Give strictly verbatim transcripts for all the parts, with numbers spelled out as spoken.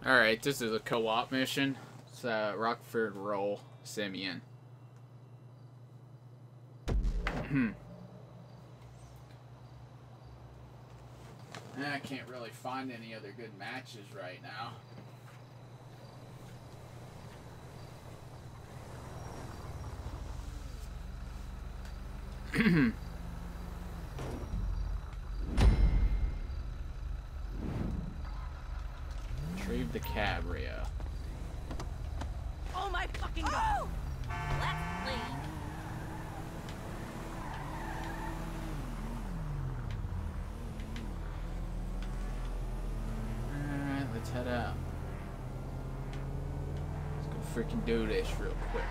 Alright, this is a co-op mission. It's a Rockford Roll, Simeon. I can't really find any other good matches right now. Retrieve the cabrio. Oh my fucking god! Let's leave. Alright, let's head out. Let's go freaking do this real quick.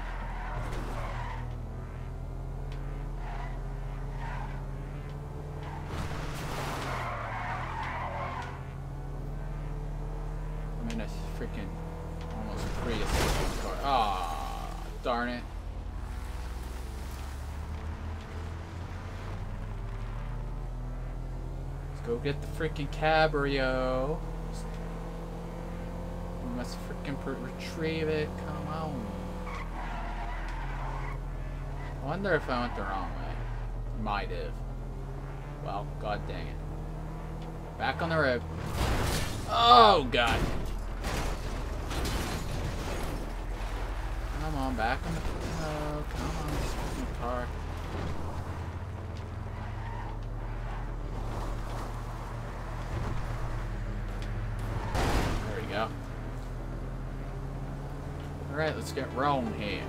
I'm in a freaking almost pre-assisted car. Ah, darn it. Let's go get the freaking cabrio. We must freaking retrieve it. Come on. I wonder if I went the wrong way. Might have. Well, god dang it. Back on the road. Oh, god. Come on, back on the... Oh, come on, this fucking car. There we go. Alright, let's get rolling here.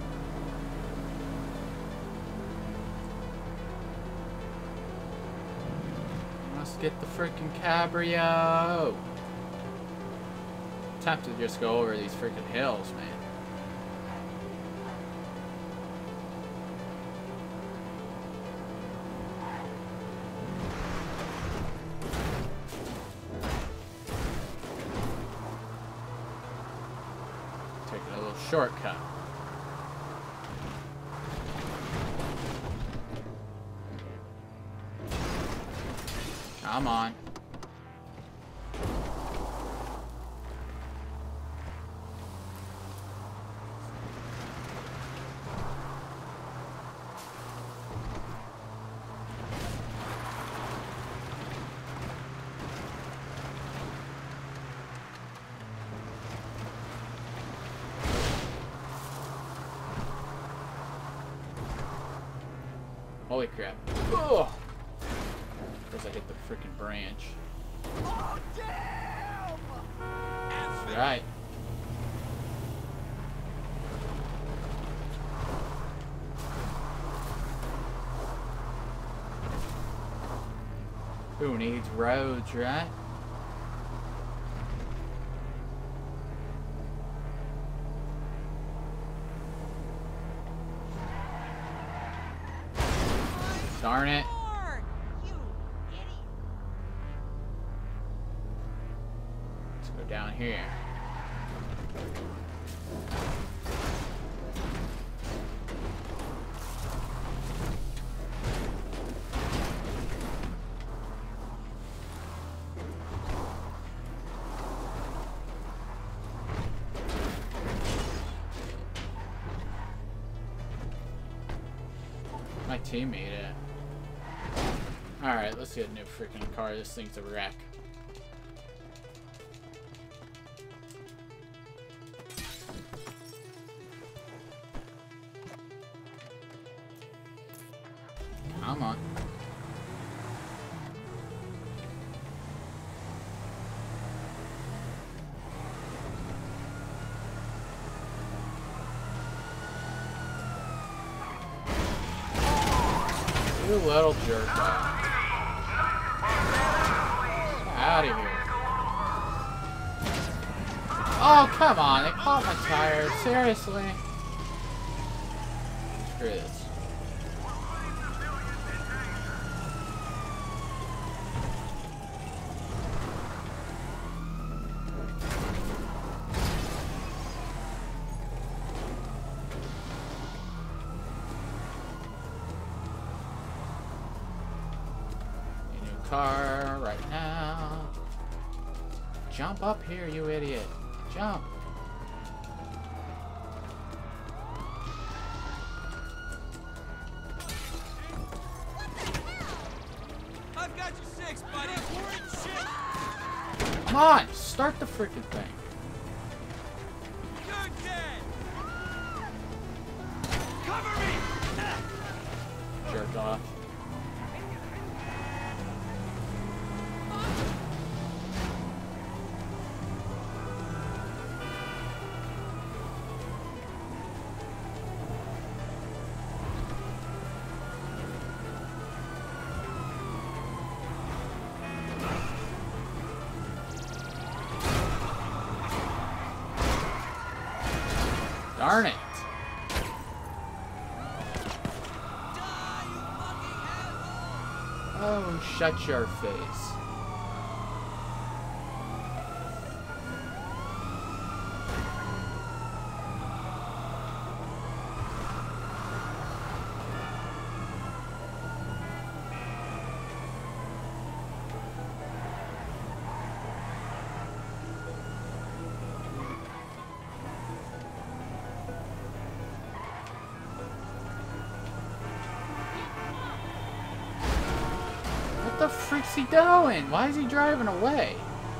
Let's get the freaking cabrio. I'm tempted to just go over these freaking hills, man. Taking a little shortcut. Come on. Holy crap. Oh! Because I hit the freaking branch. Oh damn! That's right. Who needs roads, right? Darn it. You idiot. Let's go down here. My team made it. Alright, let's get a new freaking car. This thing's a wreck. Come on. You little jerk. Out of here. Oh, come on. They caught my tire. Seriously? Screw this. Car right now. Jump up here, you idiot. Jump. I've got you six, buddy. We're in shit. Come on, start the freaking thing. You're dead. Cover me. Jerk off. Darn it. Oh, shut your face. What the frick's he doing? Why is he driving away?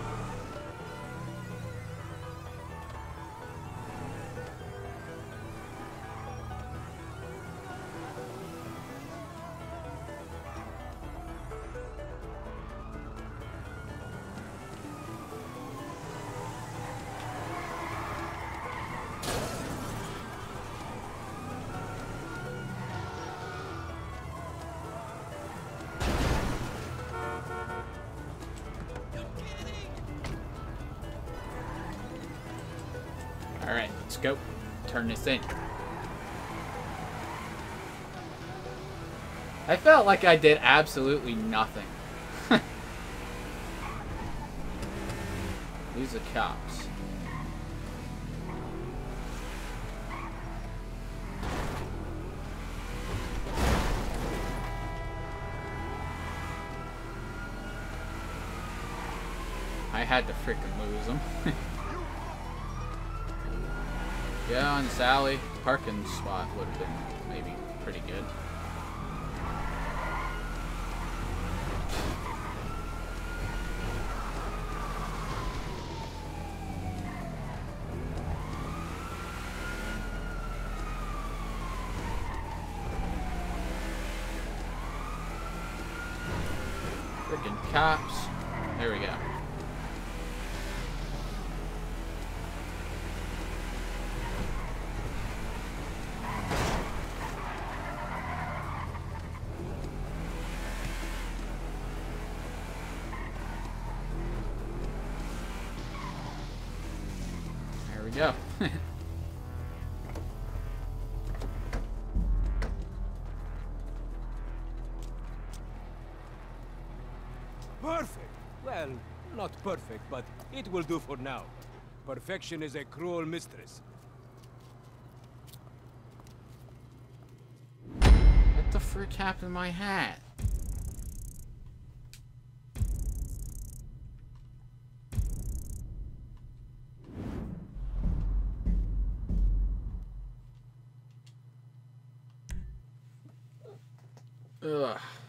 Alright, let's go. Turn this in. I felt like I did absolutely nothing. These are cops. I had to freaking lose them. Yeah, on this alley, parking spot would have been maybe pretty good. Freaking cops. There we go. There we go. Perfect. Well, not perfect, but it will do for now. Perfection is a cruel mistress. What the frick happened to my hat? Ugh.